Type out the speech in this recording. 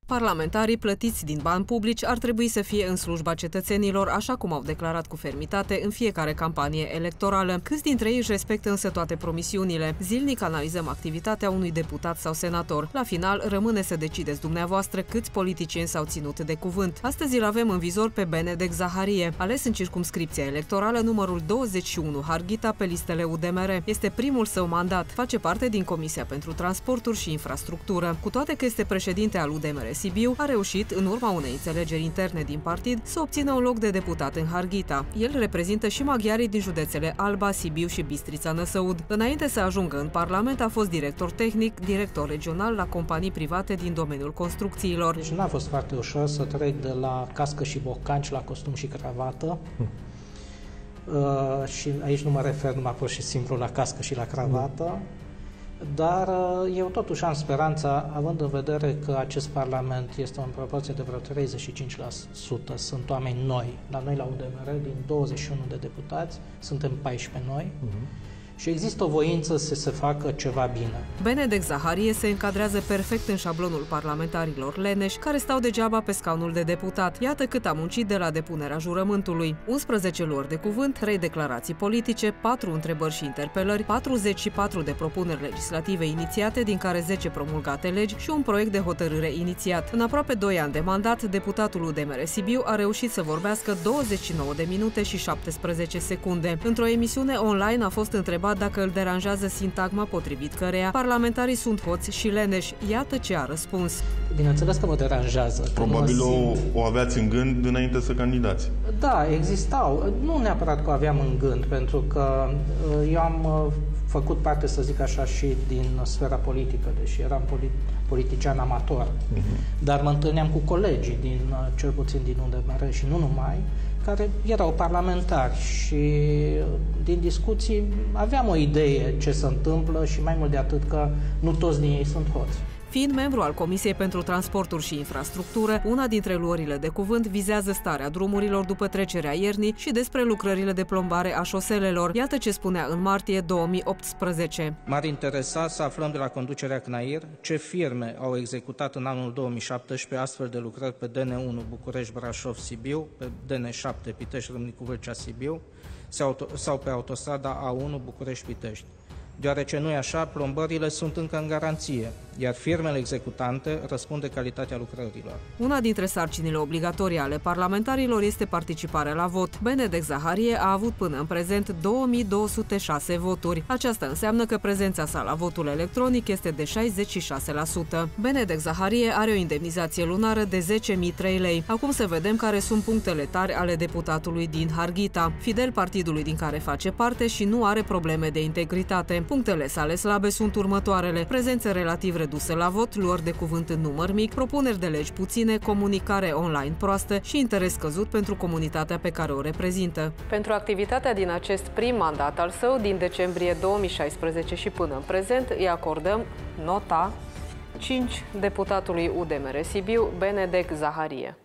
Parlamentarii plătiți din bani publici ar trebui să fie în slujba cetățenilor, așa cum au declarat cu fermitate în fiecare campanie electorală. Câți dintre ei își respectă însă toate promisiunile? Zilnic analizăm activitatea unui deputat sau senator. La final, rămâne să decideți dumneavoastră câți politicieni s-au ținut de cuvânt. Astăzi îl avem în vizor pe Benedek Zaharie, ales în circumscripția electorală numărul 21 Harghita pe listele UDMR. Este primul său mandat. Face parte din Comisia pentru Transporturi și Infrastructură. Cu toate că este președinte al UDMR Sibiu, a reușit, în urma unei înțelegeri interne din partid, să obțină un loc de deputat în Harghita. El reprezintă și maghiarii din județele Alba, Sibiu și Bistrița-Năsăud. Înainte să ajungă în Parlament, a fost director tehnic, director regional la companii private din domeniul construcțiilor. Deci n-a fost foarte ușor să trec de la cască și bocanci la costum și cravată. Și aici nu mă refer numai pur și simplu la cască și la cravată. Dar eu totuși am speranța, având în vedere că acest Parlament este în proporție de vreo 35%, sunt oameni noi. La noi, la UDMR, din 21 de deputați, suntem 14 noi. Și există o voință să se facă ceva bine. Benedek Zaharie se încadrează perfect în șablonul parlamentarilor leneși care stau degeaba pe scaunul de deputat. Iată cât a muncit de la depunerea jurământului. 11 luări de cuvânt, 3 declarații politice, 4 întrebări și interpelări, 44 de propuneri legislative inițiate, din care 10 promulgate legi și un proiect de hotărâre inițiat. În aproape 2 ani de mandat, deputatul UDMR Sibiu a reușit să vorbească 29 de minute și 17 secunde. Într-o emisiune online a fost întrebat dacă îl deranjează sintagma potrivit căreia parlamentarii sunt hoți și leneși. Iată ce a răspuns. Bineînțeles că mă deranjează. Probabil o aveați în gând înainte să candidați. Da, existau. Nu neapărat că o aveam în gând, pentru că eu am făcut parte, să zic așa, și din sfera politică, deși eram politician amator. Dar mă întâlneam cu colegii, cel puțin din UDMR și nu numai, care erau parlamentari și din discuții aveam o idee ce se întâmplă și mai mult de atât că nu toți din ei sunt hoți. Fiind membru al Comisiei pentru Transporturi și Infrastructură, una dintre luările de cuvânt vizează starea drumurilor după trecerea iernii și despre lucrările de plombare a șoselelor. Iată ce spunea în martie 2018. M-ar interesa să aflăm de la conducerea CNAIR ce firme au executat în anul 2017 astfel de lucrări pe DN1 București-Brașov-Sibiu, pe DN7 Pitești-Râmnicu-Vâlcea-Sibiu sau pe autostrada A1 București-Pitești. Deoarece nu e așa, plombările sunt încă în garanție, iar firmele executante răspund de calitatea lucrărilor. Una dintre sarcinile obligatorii ale parlamentarilor este participarea la vot. Benedek Zaharie a avut până în prezent 2206 voturi. Aceasta înseamnă că prezența sa la votul electronic este de 66%. Benedek Zaharie are o indemnizație lunară de 10.003 lei. Acum să vedem care sunt punctele tari ale deputatului din Harghita. Fidel partidului din care face parte și nu are probleme de integritate. Punctele sale slabe sunt următoarele: prezență relativ redusă la vot, luări de cuvânt în număr mic, propuneri de legi puține, comunicare online proastă și interes scăzut pentru comunitatea pe care o reprezintă. Pentru activitatea din acest prim mandat al său, din decembrie 2016 și până în prezent, îi acordăm nota 5 deputatului UDMR Sibiu, Benedek Zaharie.